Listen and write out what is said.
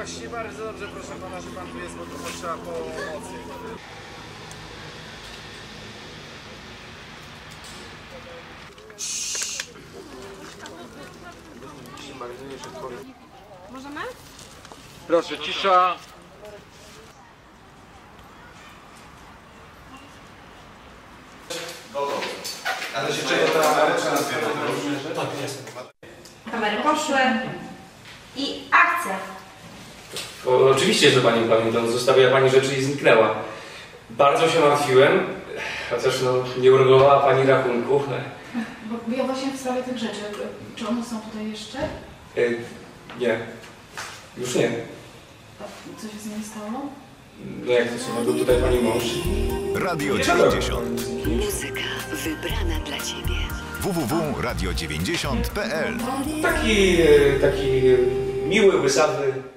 właśnie bardzo dobrze, proszę pana, że pan tu jest, bo tu potrzeba pomocy. Możemy? Proszę, cisza. Ale się czego ta kamereczka nas wie? Tak, jest. Kamery poszły i akcja. Oczywiście, że pani pamiętam. Zostawiła pani rzeczy i zniknęła. Bardzo się martwiłem, chociaż no, nie uregulowała pani rachunku. Bo ja właśnie w sprawie tych rzeczy. Czy one są tutaj jeszcze? Nie. Już nie. A co się z nimi stało? No jak to są? Był tutaj pani mąż. Radio 90. Muzyka wybrana dla Ciebie. www.radio90.pl Taki miły, łysawy,